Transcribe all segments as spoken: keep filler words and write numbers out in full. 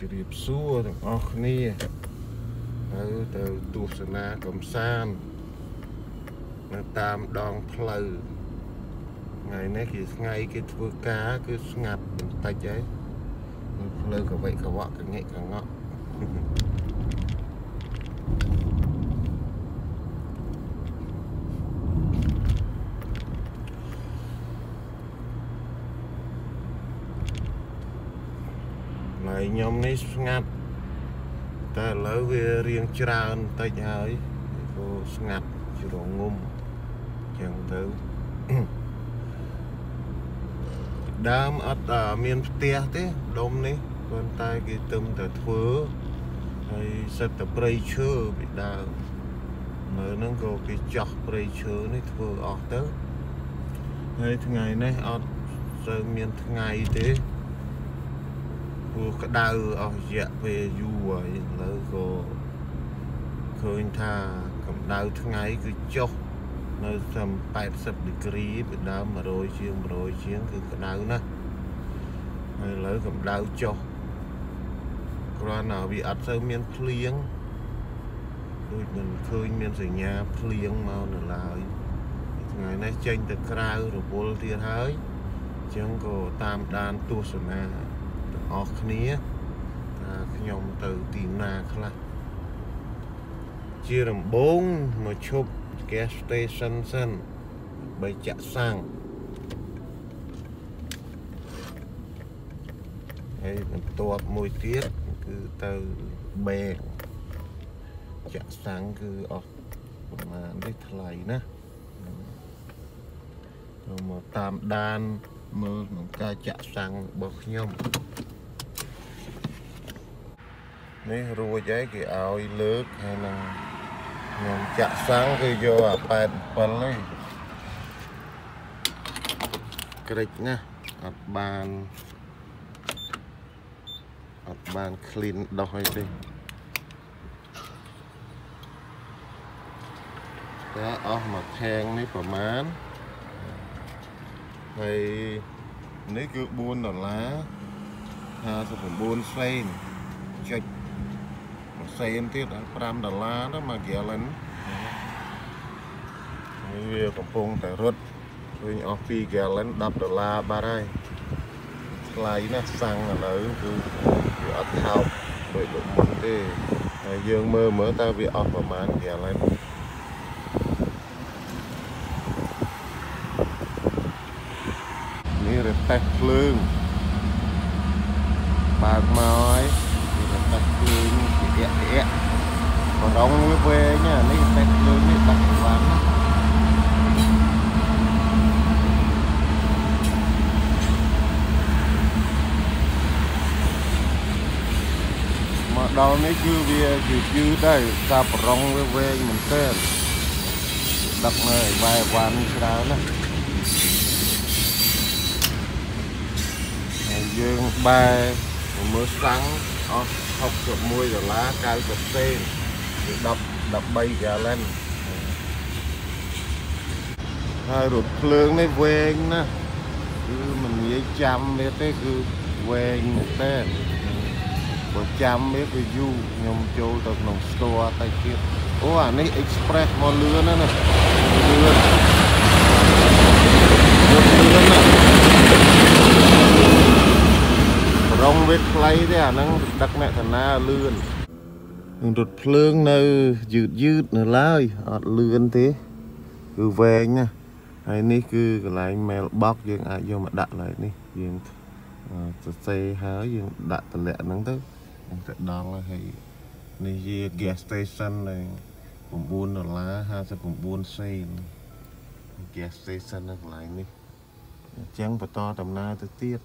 ជម្រាបសួរទាំងអស់គ្នាហើយទៅទស្សនាកំសាន្តនៅតាមដងផ្លូវថ្ងៃនេះគេថ្ងៃគេធ្វើការគឺស្ងាត់បន្តិចហើយផ្លូវកវិកវក់កងាកកងក់ហើយខ្ញុំនេះស្ងាត់តែឥឡូវវារៀងច្រើនបន្តិចហើយក៏ស្ងាត់ជ្រងំចឹងទៅដើមអត់មានផ្ទះទេដុំនេះប៉ុន្តែគេទឹមតែធ្វើហើយសិតតែព្រៃឈើពីដើមនៅហ្នឹងក៏គេចោះព្រៃឈើនេះធ្វើអស់ទៅហើយថ្ងៃនេះអត់សូវមានថ្ងៃទេព្រោះក្តៅអស់រយៈពេលយូរហើយឥឡូវក៏ឃើញថាកម្ដៅថ្ងៃគឺចុះនៅត្រឹមแปดสิบដឺក្រេពីដើមmột trămជាងmột trămជាងគឺក្តៅណាស់ហើយឥឡូវកម្ដៅចុះគ្រាន់តែវាអត់សូវមានភ្លៀងដូចមិនឃើញមានសញ្ញាភ្លៀងមកនៅឡើយថ្ងៃនេះចេញទៅក្រៅរវល់ទៀតហើយអញ្ចឹងក៏តាមដានទស្សនាទាំងអស់គ្នាថាខ្ញុំទៅទីណាខ្លះជាដំបូងមកឈប់ gas station សិនបីចាក់សាំងហើយបន្ទាប់មួយទៀតគឺទៅបេកចាក់សាំងគឺអស់ប្រហែលនេះថ្លៃណាទៅមកតាមដានមើលក្នុងការចាក់សាំងរបស់ខ្ញុំនេះរួចហើយគេឲ្យលើកហើយនឹងខ្ញុំចាក់សាំងគឺយកអាแปด เจ็ดហ្នឹងក្រិចណាអត់បានអត់បាន clean ដោះអីទេតែអស់មួយខែងនេះប្រហែលហើយនេះគឺbốnដុល្លារห้าสิบเก้าសេនចុចមួយសេនទៀតដល់5ដុល្លារទៅមួយ gallon វាកំពុងតែរត់ឃើញអស់ពីរ gallon ដប់ដុល្លារបាត់ហើយថ្លៃណាស់សាំងឥឡូវគឺវាអត់ថោកដូចដូចមុនទេហើយយើងមើលមើលតើវាអស់ប្រមាណ gallon នេះរទេះភ្លើងបើកមកហើយរទេះភ្លើងទាក់ទាក់បរងវាវែងនេះរទេះភ្លើងនេះដាក់បានណាមកដល់នេះគឺវាគឺយឺតដែរការបរងវាវែងមែនទែនដាក់នៅវ៉ែវ៉ាន់ច្រើនណាហើយយើងបែរមើលសាំងអស់หกสิบเอ็ดដុល្លារเก้าสิบសេនគឺ10 13 gallon ហើយរថភ្លើងនេះវែងណាស់គឺមិនងាយចាំវាទេគឺវែងមែនទែនបើចាំវាគឺយូរខ្ញុំចូលទៅក្នុងស្ទ័រតែទៀតអូអានេះ express មកលឿនណាស់ណាលឿនលឿនណាស់រងវាខ្លីទេអាហ្នឹងដឹកអ្នកតាណាលឿននឹងរថភ្លើងនៅយឺតយឺតនៅឡើយអត់លឿនទេគឺវែងណាហើយនេះគឺកន្លែង mailbox យើងអាចយកមកដាក់ឡើយនេះយើងសរសេរហើយយើងដាក់តម្លាក់ហ្នឹងទៅនឹងទៅដល់ហើយនេះជា gas station នៅ9ដុល្លារห้าสิบเก้าសេន gas station នៅកន្លែងនេះអញ្ចឹងបន្តដំណើរទៅទៀត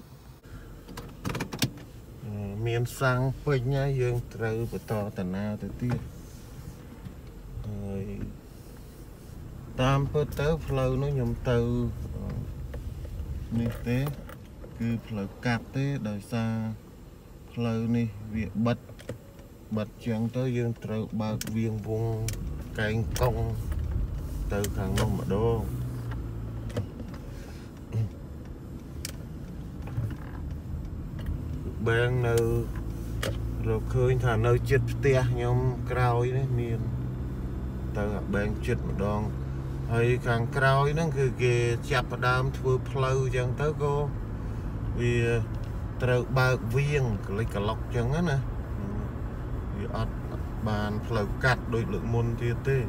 មានសាំងពេញហើយយើងត្រូវបន្តដំណើរទៅទៀតហើយតាមពិតទៅផ្លូវនោះខ្ញុំទៅនេះទេគឺផ្លូវកាប់ទេដោយសារផ្លូវនេះវាបិទបិទចឹងទៅយើងត្រូវបើកវៀងវងកែងកុងទៅខាងនោះម្ដងបែងនៅ rồi khơi thả nơi chết tia nhóm cao ấy miền tờ bên chết một đòn hay càng cao ấy nóคือ cái chạp đam thưa plau chẳng tới cô vì trời bạc viên lấy cả lọc chẳng á nè vì ọt bàn plau cắt đôi lượng môn tiết tê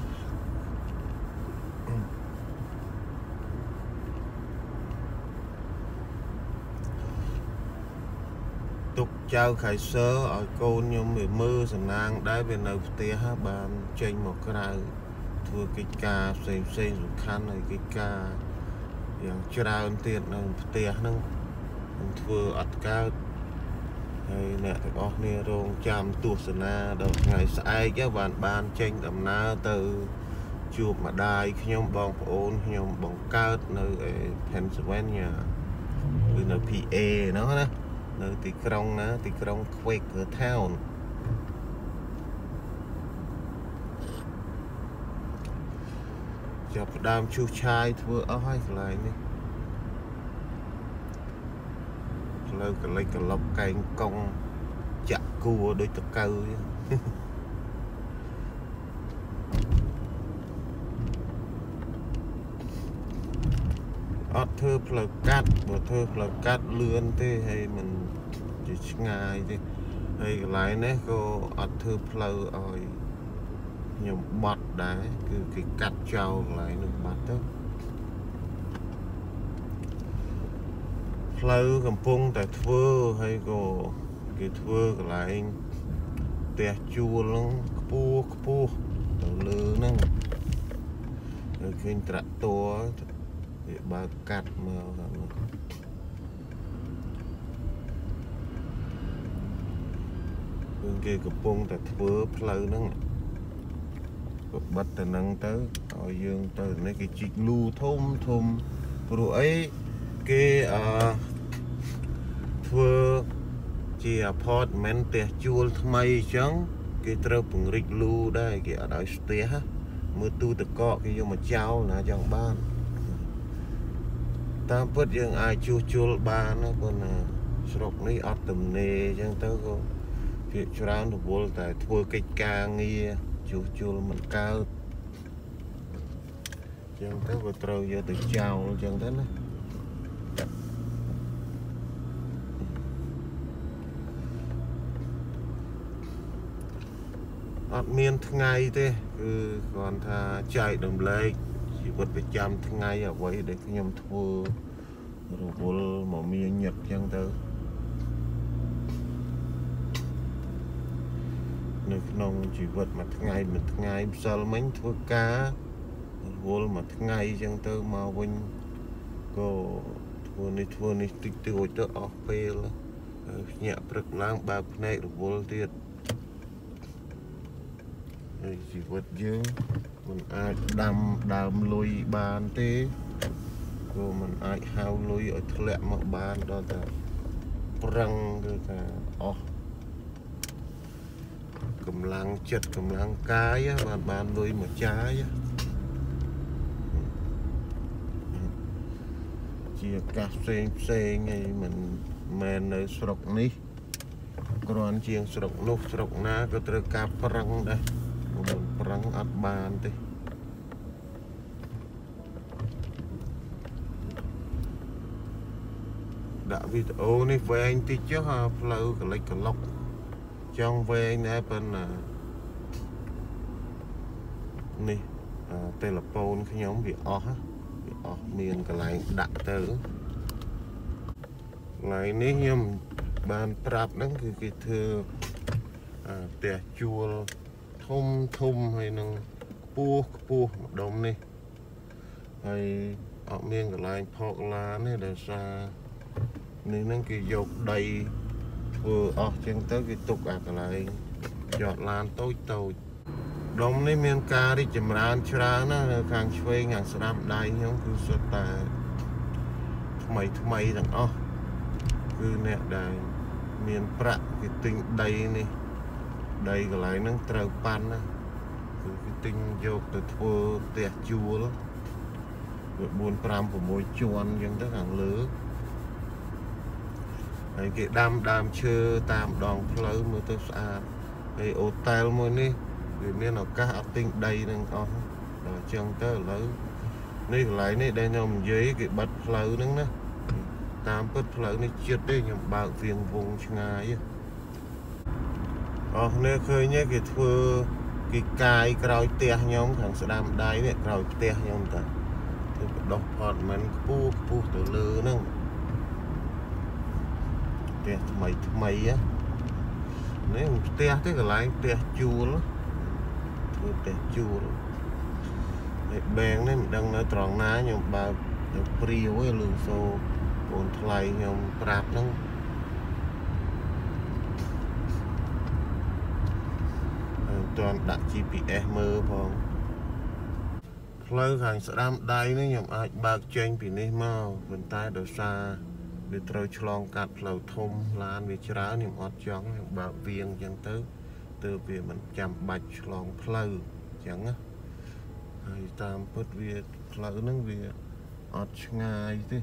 tục trao khai sơ ở cô nhưng mà mơ sẵn nàng đáy về nấu tía bàn chênh một cái nào thua cái ca xem xem rồi khăn này cái ca yang trao tiền nâng tía nâng thua ọt cao hay nè thì có nè rong chăm tuột sẵn na đầu ngày sai cái bàn bàn chênh đầm na từ chụp mà đài khi nhóm bóng ôn khi nhóm bóng cao nơi Pennsylvania vì nơi pê a nó đó nơi tì krong ná tì krong Quaker Town chọc đam chu chai thưa ở hai lại nè lâu cả lấy cả lọc canh công chặt cua đôi tật câu ọt thơ phở cát bữa thơ phở cát lươn thế hay mình chỉ ngay thế hay lại nè cô ọt thơ phở rồi nhom bọt đá cứ cái cắt trâu lại được bọt đó phở cầm pung tại thưa hay cô cái thưa lại tè chua lắm cua cua đầu lư nè rồi khi trả to ba cắt mà bên kia cặp bông tại thưa phơi nó bắt từ nâng tới rồi dương từ này cái chiếc lu thôm thôm rồi ấy cái thưa chỉ apartment tè chua thay trắng cái trâu bùng rịch lu đây cái ở đây tè mưa tu từ cọ cái vô mà trao là trong ban ta bớt những ai chua chua ba nó còn sọc này ọt tầm nề chẳng tới cô việc cho ra nó vô tại thua cái ca nghe chua chua mình cao chẳng tới vừa trâu giờ từ chào chẳng tới nó ọt miên ngày thế cứ còn tha chạy đồng lệ chỉ vật phải chăm ngày ở vậy để cái nhom thua rồi vô mỏ miên nhật chẳng tới nơi nông chỉ vật mà ngày mình ngày sao mấy thua cá vô mà ngày chẳng tới mà vinh có thua này thua này tích tiêu cho off pay là nhẹ bực lang ba này rồi vô tiệt chỉ vật dương mình ai đâm đâm lùi bàn thế rồi mình ai hao lùi ở lẹ một bàn đó là răng rồi cả ó cầm lăng chật cầm lăng cái á bàn bàn lùi một trái á chia cà phê xe ngay mình men ở sọc ní còn chiên sọc nốt sọc ná có từ cà răng đây mình răng ắt bàn thế đã vì ô này về anh tí chứ ha lâu cái lấy cái lọc trong về anh ấy bên là nè tên là pôn cái nhóm bị ó bị ó miền cái lại đặt tới lại nếu như bàn trap đóคือcái thưa tè chua thum thum hay năng pua pua đồng này hay ở miền cái lại phọc lá này để ra nên nó cái dọc đầy vừa ở trên tới cái tục à cái lại chọt lan tối tối đồng này miền ca đi chìm ran chra nó càng chơi ngang sắm đây nhóm cứ xuất ta mày mày rằng ó cứ nè đây miền prạ cái tinh đầy này đây cái lại nó trâu pan á cái tinh vô từ thua tẹt chua đó rồi buồn pram của môi chuan nhưng tất hàng lứa ហើយគេដាំដើមឈើតាមដងផ្លូវមើលទៅស្អាតហើយអូតែលមួយនេះវាមានឱកាសអត់ទិញដីនឹងអស់ដល់អញ្ចឹងទៅឥឡូវនេះកន្លែងនេះដែលខ្ញុំនិយាយគេបិទផ្លូវហ្នឹងណាតាមពិតផ្លូវនេះជិតទេខ្ញុំបើកវាងវងឆ្ងាយអស់នេះឃើញគេធ្វើគេកាយក្រោយផ្ទះខ្ញុំខាងស្ដាំដៃនេះក្រោយផ្ទះខ្ញុំតាធ្វើបដោះផតមិនខ្ពស់ខ្ពស់ទៅលើហ្នឹងផ្ទះថ្មីថ្មីនេះផ្ទះទេកន្លែងផ្ទះជួលធ្វើផ្ទះជួលហើយបែងនេះមិនដឹងនៅត្រង់ណាខ្ញុំបើកទៅព្រាវឯងលឺសូអូនថ្លៃខ្ញុំប្រាប់ហ្នឹងតន់ដាក់ ជី พี เอส មើលផងផ្លូវខាងស្ដាំដៃនេះខ្ញុំអាចបើកចេញពីនេះមកប៉ុន្តែដោយសារវាត្រូវឆ្លងកាត់ផ្លូវធំឡានវាច្រើនខ្ញុំអត់ចង់ខ្ញុំបើកវាងអញ្ចឹងទៅទើបវាមិនចាំបាច់ឆ្លងផ្លូវអញ្ចឹងណាហើយតាមពិតវាផ្លូវហ្នឹងវាអត់ឆ្ងាយទេ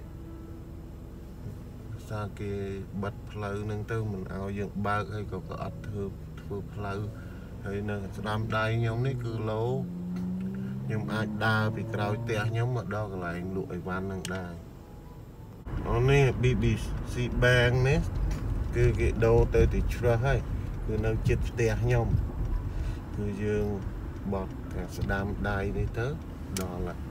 សារគេបិទផ្លូវហ្នឹងទៅមិនឲ្យយើងបើកហើយក៏ក៏អត់ធ្វើធ្វើផ្លូវហើយនៅស្ដាំដៃខ្ញុំនេះគឺឡូខ្ញុំអាចដើរពីក្រោយផ្ទះខ្ញុំមកដល់កន្លែងលក់អីវ៉ាន់ហ្នឹងដែរអូនេះ ប៊ី ប៊ី ซี Bank នេះគឺគេដូរទៅទីជ្រោះហើយគឺនៅជិតផ្ទះខ្ញុំគឺយើងបត់ខាងស្ដាំដៃនេះទៅដល់នេះ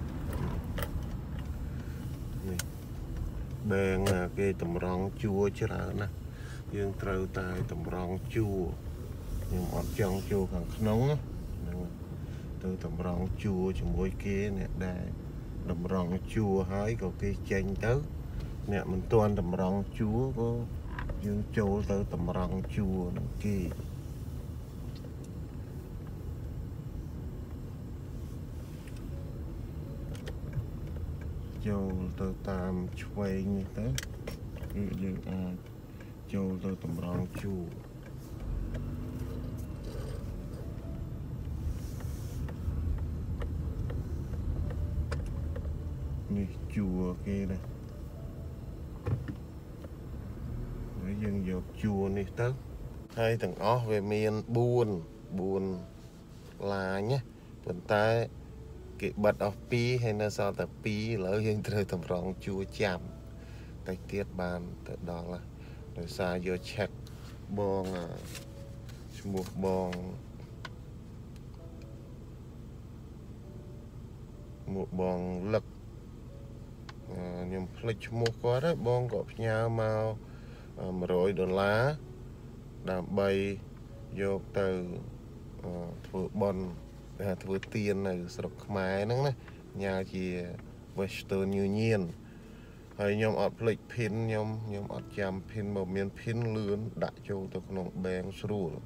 Bank គេតម្រង់ជួរច្រើនណាស់យើងត្រូវតែតម្រង់ជួរខ្ញុំអត់ចង់ចូលខាងក្នុងហ្នឹងទៅតម្រង់ជួរជាមួយគេអ្នកដែលតម្រង់ជួរហើយក៏គេចេញទៅអ្នកមិនទាន់តម្រង់ជួរក៏យើងចូលទៅតម្រង់ជួរនឹងគេចូលទៅតាមឆ្វេងនេះទៅគឺយើងអាចចូលទៅតម្រង់ជួរនេះជួរគេណាហើយយើងយកជួរនេះទៅហើយទាំងអស់វាមានបួនបួនឡាញណាប៉ុន្តែគេបិទអស់ពីរហើយនៅសល់តែពីរឥឡូវយើងត្រូវតម្រង់ជួរចាំតែទៀតបានទៅដល់ហើយដោយសារយកឆែកបងឈ្មោះបងមកបងលឹកខ្ញុំភ្លេចឈ្មោះគាត់ហើយបងក៏ផ្ញើមកmột trămដុល្លារដើម្បីយកទៅធ្វើបន់ធ្វើទៀននៅស្រុកខ្មែរហ្នឹងណាញ៉ាជា Western Union ហើយខ្ញុំអត់ភ្លេច pin ខ្ញុំខ្ញុំអត់ចាំ pin មកមាន pin លឿនដាក់ចូលទៅក្នុង bank ស្រួល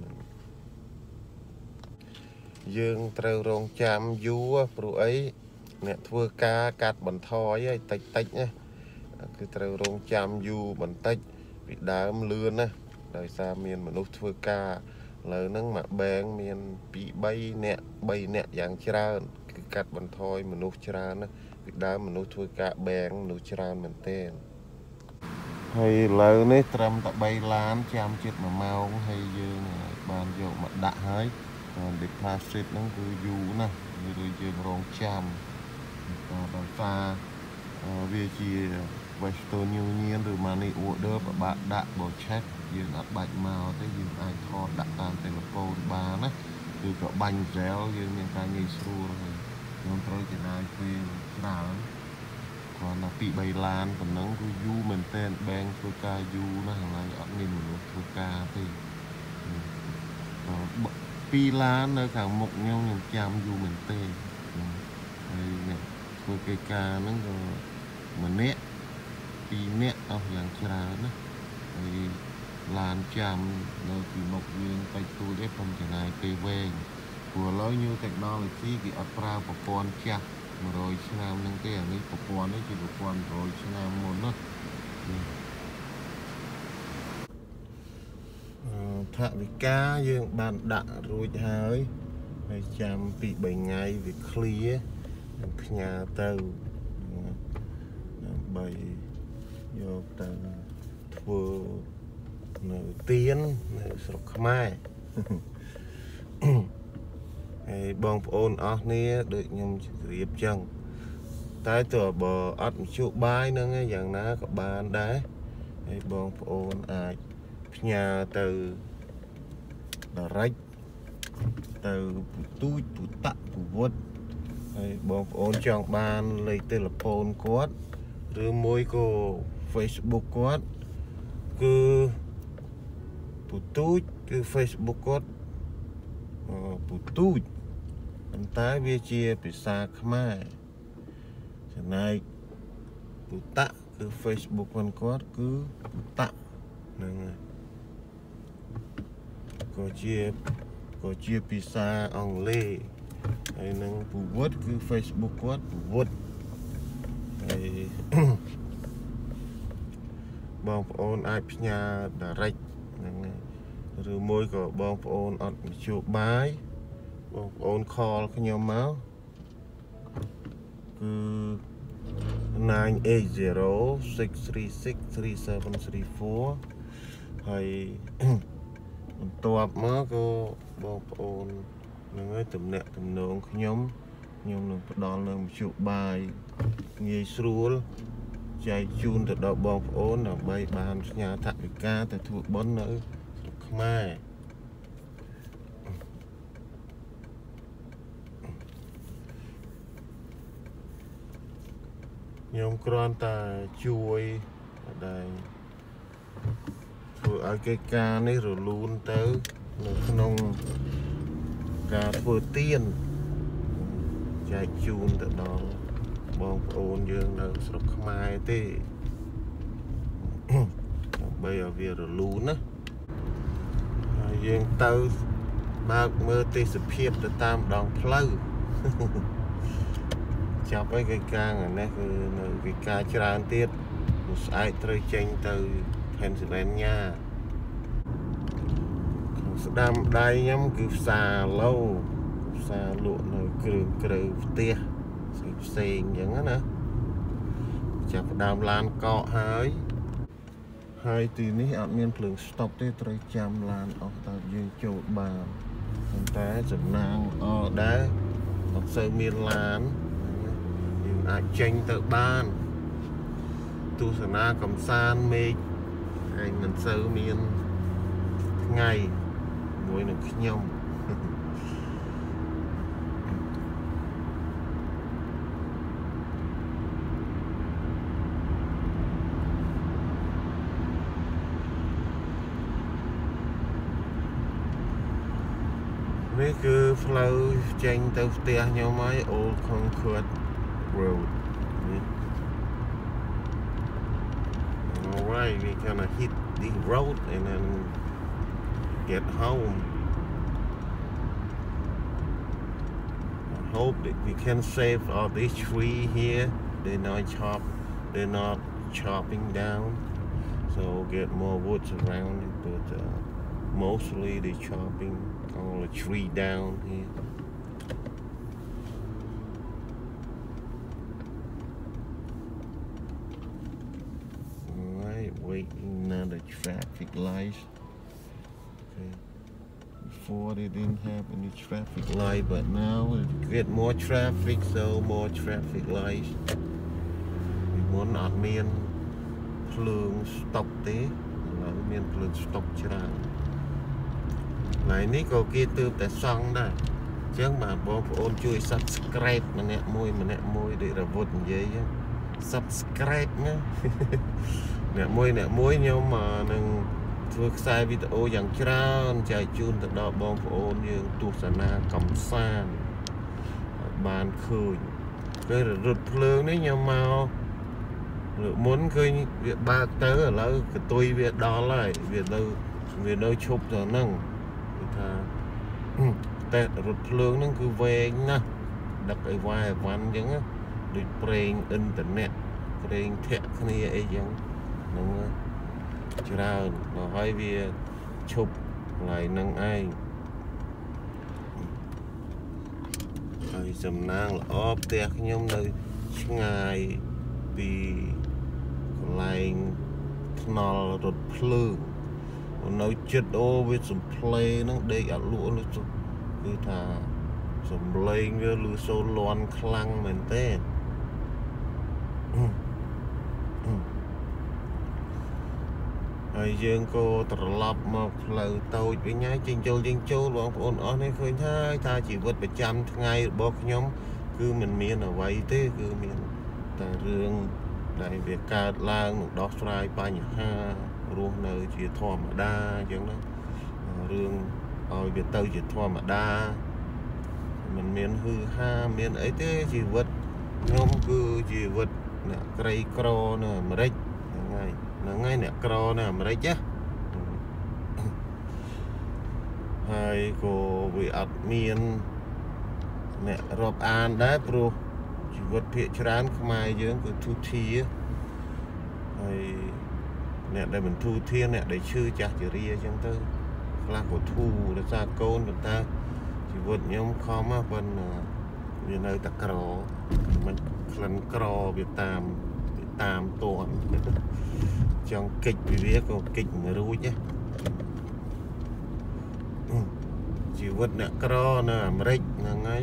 យើងត្រូវរងចាំយូរព្រោះអីអ្នកធ្វើការកាត់បន្ថយឲ្យតិចតិចណាគឺត្រូវរងចាំយូរបន្តិចពីដើមលឿនណាដោយសារមានមនុស្សធ្វើការឥឡូវហ្នឹងមក bank មានពីរ 3នាក់ 3នាក់យ៉ាងច្រើនគឺកាត់បន្ថយមនុស្សច្រើនណាពីដើមមនុស្សធ្វើការ bank មនុស្សច្រើនមែនទែនហើយឥឡូវនេះត្រឹមតែបីឡានចាំជិតមួយម៉ោងហើយយើងបានយកមកដាក់ហើយ deposit ហ្នឹងគឺយូរណាស់ឬយើងរងចាំដោយសារវាជា Western Union ឬ Money Order ពិបាកដាក់បើ check យើងអត់បាច់មកទេយើងអាចថតដាក់តាម telephone បានណាគឺក៏បាញ់ gel យើងមានការងាយស្រួលហើយខ្ញុំត្រូវចំណាយពេលច្រើនគ្រាន់តែពីរ 3ឡានប៉ុណ្ណឹងគឺយូរមែនទែន bank ធ្វើការយូរណាស់ហើយអត់មានមនុស្សធ្វើការទេពីរឡាននៅខាងមុខខ្ញុំខ្ញុំចាំយូរមែនទែនហើយអ្នកធ្វើកិច្ចការហ្នឹងក៏ម្នាក់ពីរនាក់អស់យ៉ាងច្រើនណាហើយឡានចាំនៅពីមុខយើងតិចតួចទេប៉ុន្តែចំណាយពេលវែងព្រោះឥឡូវ new technology គេអត់ប្រើប្រព័ន្ធចាស់một trămឆ្នាំហ្នឹងទេអានេះប្រព័ន្ធនេះជាប្រព័ន្ធmột trămឆ្នាំមុនណាថវិកាយើងបានដាក់រួចហើយហើយចាំពីរ បីថ្ងៃវា clear នឹងផ្ញើទៅដើម្បីយកទៅធ្វើ vừa nở tiên nở sọc mai bong ôn ở nia đợi nhung riệp chân tái tựa bờ ắt chụp bài nữa nghe dạng ná các bạn đấy bong ôn ai nhà từ là rách từ túi tụ tạ tụ vốt bong ôn trong ban lấy telephone quát rồi môi cô Facebook quát cứ tụ túi cứ Facebook quát tụ túi anh tái về chia bị xa khmai giờ này tụ tạ cứ Facebook con quát cứ tụ tạ nè có chia có chia bị xa ông lê hay nâng tụ vốt cứ Facebook quát tụ vốt hay bong ôn ai nhà đã rách rồi môi của bong ôn ọt chụp bài bong ôn call cái nhóm máu cứ nine eight zero six three six three seven three four hay tọa má cô bong ôn người tụm nẹt tụm nông cái nhóm nhóm nông đòn nông chụp bài nghề sưu chạy chun từ đầu bong ôn ở bay bàn nhà thạch ca từ thuộc bốn nữ mai nhóm con ta chui ở đây vừa ở cái ca này rồi luôn tới nông ca vừa tiên chạy chun từ đó bong ôn dương đâu sọc mai thế bây giờ về rồi luôn á dương tao mà mơ tê sụp hiệp từ tam đòn pleu chọc ấy cái ca này nè cái ca tràn tiết một ai chơi tranh từ Pennsylvania đam đây nhắm cứ xa lâu xa lụa rồi cứ cứ tia xì những á nè chọc đam lan cọ hơi hai từ ní ở miền phượng stop tới tới trăm lan ở ta dương châu bàn còn té chậm nàng ở đá hoặc sơ miền lan nhưng ai tranh tự ban tu sở na cầm san mê anh mình sơ miền ngày mỗi được nhauនេះគឺ flow ចេញទៅផ្ទះខ្ញុំហើយ Old Concord Road alright we gonna hit the road and then get home I hope that we can save all these tree here they're not chop they're not chopping down so get more woods around it but uh, mostly they're chopping all the tree down here. Alright, waiting now the traffic lights. Okay. Before they didn't have any traffic light, but now we get more traffic, so more traffic lights. We want not mean phường stop thế, là mean phường stop chả. Này ní cô kia tư tại xong đó chứ mà bố ôn chui subscribe mà nè môi mà nè môi để là vụt vậy subscribe nhá nè môi nè môi nhưng mà nâng thưa sai video dần ra chạy chun từ đó bom ôn như tu sana cầm san bàn khơi cái là rụt lương đấy nhưng mà muốn khơi việc ba tớ ở đó cái tôi việc đó lại việc đâu việc đâu chụp rồi nângแต่รถเพลิงนั่นคือเวงนะดักไอ้วายวันยังอ่ะด้วยเพลงอินเทอร์เน็ตเพลงเทคโนโลยีไอ้ยังนั่งจะเราเราให้เวียชุบไหลนั่งไอ้ไอ้สำนักออฟเตียกยมเลยช่างไงปีไหล nol rột phư nói chết ô với sầm play nó đây ở lúa nó cứ thà sầm lên với lúa sô loan khăng mình tênហើយយើងក៏ត្រឡប់មកផ្លូវតូចវិញហើយចេញចូលចេញចូលបងប្អូនអស់នេះឃើញហើយថាជីវិតប្រចាំថ្ងៃរបស់ខ្ញុំគឺមិនមានអ្វីទេគឺមានតែរឿងដែលវាកើតឡើងនិងដោះស្រាយបញ្ហារស់នៅជាធម្មតាអញ្ចឹងណារឿងឲ្យវាទៅជាធម្មតាមិនមានហឺហាមានអីទេជីវិតខ្ញុំគឺជីវិតអ្នកក្រីក្រនៅអាមេរិកហ្នឹងហើយហ្នឹងហើយអ្នកក្រនៅអាមេរិកណាហើយក៏វាអត់មានអ្នករាប់អានដែរព្រោះជីវិតភាគច្រើនខ្មែរយើងគឺទូធាហើយអ្នកដែលមិនទូធាអ្នកដែលឈឺចាស់ជរាអញ្ចឹងទៅខ្លះក៏ធូរដោយសារកូនប៉ុន្តែជីវិតខ្ញុំខំណាប៉ុន្តែវានៅតែក្រមិនក្លិនក្រវាតាមវាតាមតន់ចង់កិច្ចពីវាក៏កិច្ចមិនរួចណាជីវិតអ្នកក្រនៅអាមេរិកហ្នឹងហើយ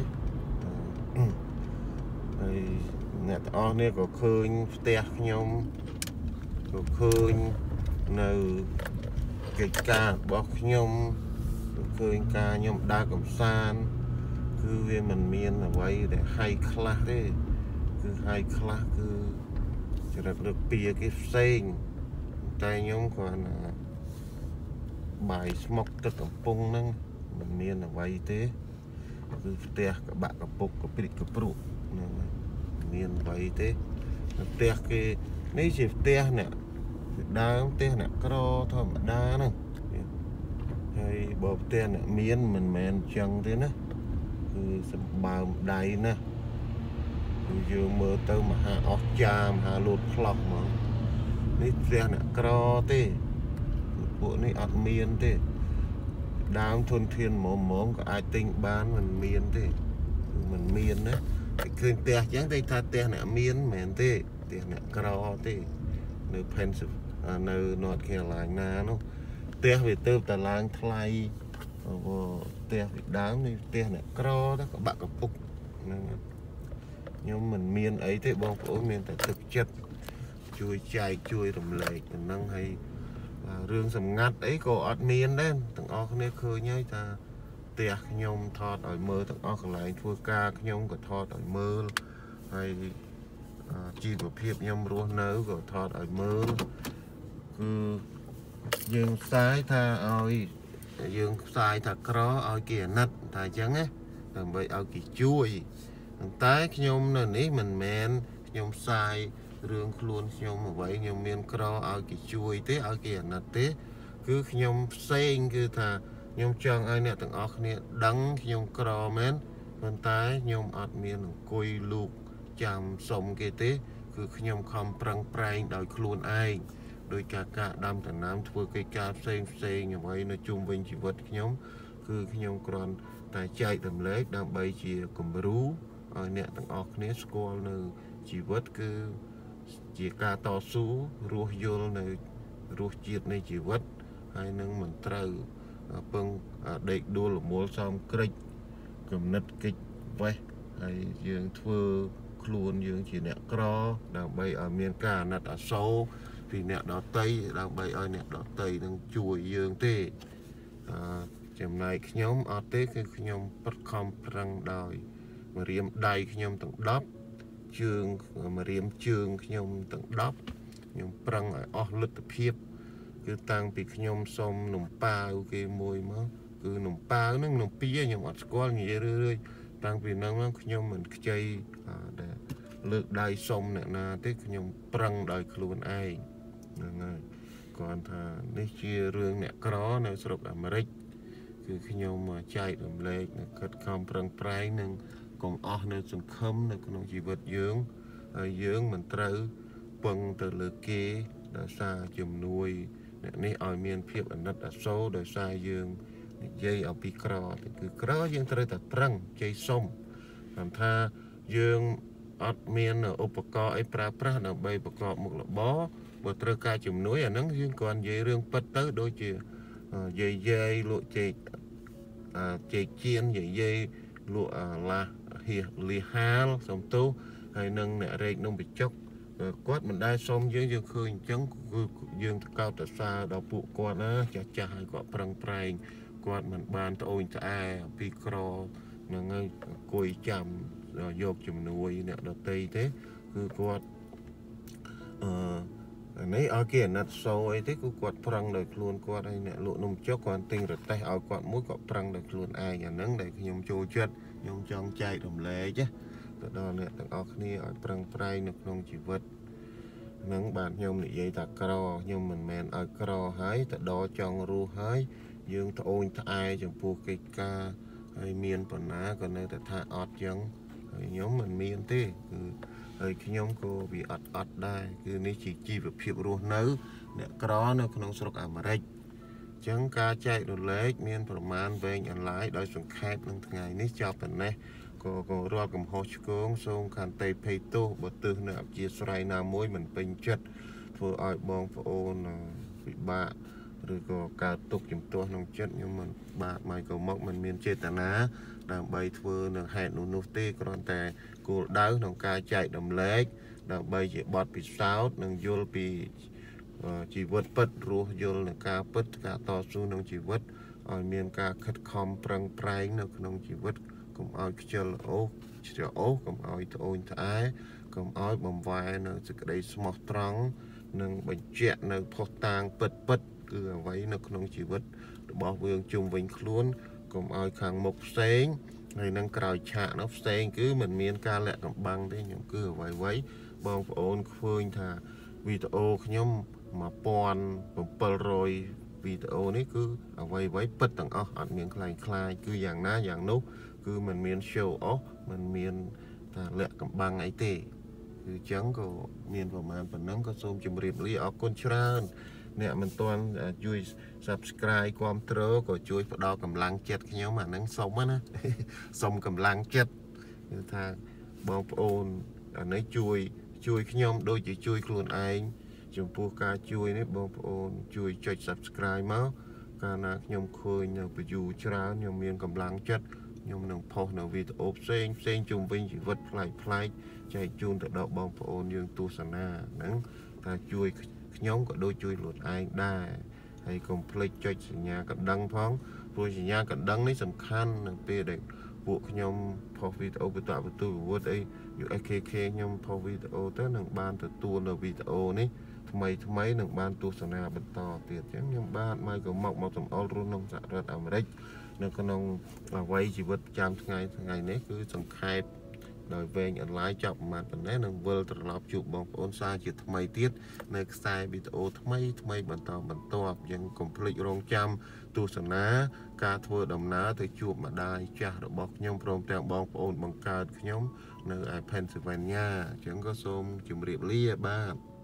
ហើយអ្នកទាំងអស់នេះក៏ឃើញផ្ទះខ្ញុំក៏ឃើញនៅកិច្ចការរបស់ខ្ញុំក៏ឃើញការខ្ញុំដើរកំសាន្តគឺវាមិនមានអ្វីដែលហាយខ្លះទេគឺហាយខ្លះគឺចរិតរពៀគេផ្សេងតែខ្ញុំគាត់ណាបាយស្មុកទឹកកំពុងហ្នឹងមិនមានអ្វីទេគឺផ្ទះកបាក់កពុកកព្រិចកព្រុកហ្នឹងមានអ្វីទេផ្ទះគេនេះជាផ្ទះអ្នកដើមផ្ទះអ្នកក្រធម្មតាហ្នឹងហើយបើផ្ទះអ្នកមានមិនមែនចឹងទេណាគឺសម្បើមដៃណាគឺយើងមើលទៅមហាអស្ចារ្យមហាលូតផ្លោះហ្មងនេះផ្ទះអ្នកក្រទេពួកនេះអត់មានទេដើមធនធានហ្មងៗក៏អាចទិញបានមិនមានទេគឺមិនមានណាតែឃើញផ្ទះចឹងតែថាផ្ទះអ្នកមានមិនមែនទេផ្ទះអ្នកក្រទេនៅ Pennsylvania នៅ North Carolina នោះផ្ទះវាទៅតែឡើងថ្លៃផ្ទះពីដើមនេះផ្ទះអ្នកក្រទៅក៏បាក់កពុកហ្នឹងខ្ញុំមិនមានអីទេបងប្អូនមានតែទឹកចិត្តជួយចែកជួយរំលែកទៅនឹងហើយរឿងសម្ងាត់អីក៏អត់មានដែរទាំងអស់គ្នាឃើញហើយថាផ្ទះខ្ញុំថតឲ្យមើលទាំងអស់កន្លែងធ្វើការខ្ញុំក៏ថតឲ្យមើលហើយជីវភាពខ្ញុំរស់នៅក៏ថតឲ្យមើលគឺយើងផ្សាយថាឲ្យយើងផ្សាយថាក្រឲ្យគេអាណិតតែអញ្ចឹងណាដើម្បីឲ្យគេជួយតែខ្ញុំនៅនេះមិនមែនខ្ញុំផ្សាយរឿងខ្លួនខ្ញុំអ្វីខ្ញុំមានក្រឲ្យគេជួយទេឲ្យគេអាណិតទេគឺខ្ញុំផ្សេងគឺថាខ្ញុំចង់ឲ្យអ្នកទាំងអស់គ្នាដឹងខ្ញុំក្រមែនប៉ុន្តែខ្ញុំអត់មានអង្គុយលូកចាំសុំគេទេគឺខ្ញុំខំប្រឹងប្រែងដោយខ្លួនឯងដោយការការដាំដំណាំធ្វើកិច្ចការផ្សេងផ្សេងអ្វីនៅជុំវិញជីវិតខ្ញុំគឺខ្ញុំគ្រាន់តែចែករំលែកដើម្បីជាគំរូឲ្យអ្នកទាំងអស់គ្នាស្គាល់នៅជីវិតគឺជាការតស៊ូរស់យល់នៅរសជាតិនៃជីវិតហើយនឹងមិនត្រូវពឹងដេកដួលរមូលសំក្រិចគំនិតកិច្ចវេះហើយយើងធ្វើខ្លួនយើងជាអ្នកក្រដើម្បីឲ្យមានការអាណិតអាសូរពីអ្នកដតីដើម្បីឲ្យអ្នកដតីនឹងជួយយើងទេចំណែកខ្ញុំអត់ទេគឺខ្ញុំប្រខំប្រឹងដោយម្រាមដៃខ្ញុំទាំងដប់ជើងម្រាមជើងខ្ញុំទាំងដប់ខ្ញុំប្រឹងឲ្យអស់លទ្ធភាពគឺតាំងពីខ្ញុំសុំនំប៉ាវគេមួយមកគឺនំប៉ាវហ្នឹងនំពីខ្ញុំអត់ស្គាល់និយាយរឿយៗតាំងពីហ្នឹងមកខ្ញុំមិនខ្ចីដែលលើកដៃសុំអ្នកណាទេខ្ញុំប្រឹងដោយខ្លួនឯងហ្នឹងហើយគាត់ថានេះជារឿងអ្នកក្រនៅស្រុកអាមេរិកគឺខ្ញុំចែករំលែកនៅកិត្តខំប្រឹងប្រែងនឹងកុំអស់នៅសង្ឃឹមនៅក្នុងជីវិតយើងហើយយើងមិនត្រូវពឹងទៅលើគេដោយសារជំនួយអ្នកនេះឲ្យមានភាពអាណិតអាសូរដោយសារយើងនិយាយអំពីក្រគឺក្រយើងត្រូវតែប្រឹងជ័យសុំតាមថាយើងអត់មានឧបករណ៍អីប្រើប្រាស់ដើម្បីប្រកបមុខរបរបើត្រូវការជំនួយអាហ្នឹងយើងគាត់និយាយរឿងពិតទៅដូចជាយាយយាយលក់ចេកចេកជៀនយាយយាយលក់ឡាហៀលីហាលសំទោសហើយនឹងអ្នករែកនំបញ្ចុកគាត់មិនដែលសុំយើងយើងឃើញអញ្ចឹងគឺយើងកោតសរសើរដល់ពួកគាត់ណាចាស់ចាស់ហើយគាត់ប្រឹងប្រែងគាត់មិនបានត្អូញត្អែពីក្រហ្នឹងហើយអង្គុយចាំយកជំនួយអ្នកដទៃទេគឺគាត់អឺអានេះឲ្យគេអាណិតសោអីទេគឺគាត់ប្រឹងដោយខ្លួនគាត់ហើយអ្នកលក់នំចុកគាត់ទិញរទេះឲ្យគាត់មួយគាត់ប្រឹងដោយខ្លួនឯងអាហ្នឹងដែលខ្ញុំចូលចិត្តខ្ញុំចង់ចែករំលែកទៅដល់អ្នកទាំងអស់គ្នាឲ្យប្រឹងប្រែងនៅក្នុងជីវិតហ្នឹងបាទខ្ញុំនិយាយថាក្រខ្ញុំមិនមែនឲ្យក្រហើយទៅដល់ចង់រស់ហើយយើងត្អូញត្អែចំពោះកិច្ចការហើយមានបណ្ណាក៏នៅតែថាអត់ចឹងហើយខ្ញុំមិនមានទេគឺហើយខ្ញុំក៏វាអត់អត់ដែរគឺនេះជាជីវភាពរស់នៅអ្នកក្រនៅក្នុងស្រុកអាមេរិកអញ្ចឹងការចែករំលែកមានប្រមាណវែងអន្លាយដោយសង្ខេបនឹងថ្ងៃនេះចប់ប៉ុណ្ណេះក៏ក៏រាល់កំហុសឆ្គងសូមខន្តីភ័យទោសបើទើសនៅអព្យាស្រ័យណាមួយមិនពេញចិត្តធ្វើឲ្យបងប្អូនពិបាកឬក៏កើតទុកជំទាស់ក្នុងចិត្តខ្ញុំមិនបាទមកក៏មកមិនមានចេតនាដើម្បីធ្វើនឹងហេតុនោះនោះទេគ្រាន់តែគោលដៅក្នុងការចែករំលែកដើម្បីជាបទពិសោធន៍និងយល់ពីជីវិតពិតរស់យល់នឹងការពិតការតស៊ូក្នុងជីវិតឲ្យមានការខិតខំប្រឹងប្រែងនៅក្នុងជីវិតកុំឲ្យខ្ជិលអូសជ្រះអូសកុំឲ្យត្អូញត្អែកុំឲ្យបំវែនៅសេចក្តីស្មោះត្រង់និងបញ្ជាក់នៅផុសតាងពិតពិតគឺអ្វីនៅក្នុងជីវិតរបស់យើងជុំវិញខ្លួនកុំឲ្យខាងមុខផ្សេងហើយនឹងក្រោយឆាកនោះផ្សេងគឺមិនមានការលាក់កំបាំងទេខ្ញុំគឺអ្វីអ្វីបងប្អូនឃើញថាវីដេអូខ្ញុំmột nghìn bảy trămវីដេអូនេះគឺអ្វីអ្វីពិតទាំងអស់អត់មានខ្លែងខ្លាយគឺយ៉ាងណាយ៉ាងនោះគឺมันមាន show off มันមានថាលាក់កំបាំងអីទេគឺអញ្ចឹងក៏មានប្រមាណប៉ុណ្ណឹងក៏សូមជម្រាបលាអរគុណច្រើនអ្នកមិនទាន់ជួយ subscribe គាំទ្រក៏ជួយផ្ដល់កម្លាំងចិត្តខ្ញុំអាហ្នឹងសុំណាសុំកម្លាំងចិត្តគឺថាបងប្អូនអានេះជួយជួយខ្ញុំដូចជាជួយខ្លួនឯងចំពោះការជួយនេះបងប្អូនជួយចុច subscribe មកកាលណាខ្ញុំឃើញនៅ view ច្រើនខ្ញុំមានកម្លាំងចិត្តខ្ញុំនឹងផុសនៅវីដេអូផ្សេងផ្សេងជុំវិញជីវិតប្លែកប្លែកចែកជូនទៅដល់បងប្អូនយើងទស្សនាហ្នឹងថាជួយខ្ញុំក៏ដូចជួយខ្លួនឯងដែរហើយកុំភ្លេចចុចសញ្ញាកណ្ដឹងផងព្រោះសញ្ញាកណ្ដឹងនេះសំខាន់នៅពេលដែលពួកខ្ញុំផុសវីដេអូបន្តបន្ទូវត្តអី ยู เอส เค เค ខ្ញុំផុសវីដេអូទៅនឹងបានទទួលនៅវីដេអូនេះថ្មីថ្មីនឹងបានទស្សនាបន្តទៀតអញ្ចឹងខ្ញុំបាទមកក៏មកមកសំអល់រស់ក្នុងសហរដ្ឋអាមេរិកនៅក្នុងអ្វីជីវិតប្រចាំថ្ងៃថ្ងៃនេះគឺសង្ខេបដោយវែងអនឡាញចប់ប្រហែលប៉ុណ្ណេះនឹងវិលត្រឡប់ជួបបងប្អូនសារជាថ្មីទៀតនៅខ្សែវីដេអូថ្មីថ្មីបន្តបន្តយើងកុំភ្លេចរងចាំទស្សនាការធ្វើដំណើរទៅជួបម្ដាយចាស់របស់ខ្ញុំព្រមទាំងបងប្អូនបង្កើតខ្ញុំនៅឯ Pennsylvania អញ្ចឹងក៏សូមជម្រាបលាបាទ